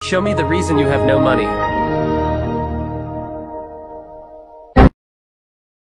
Show me the reason you have no money.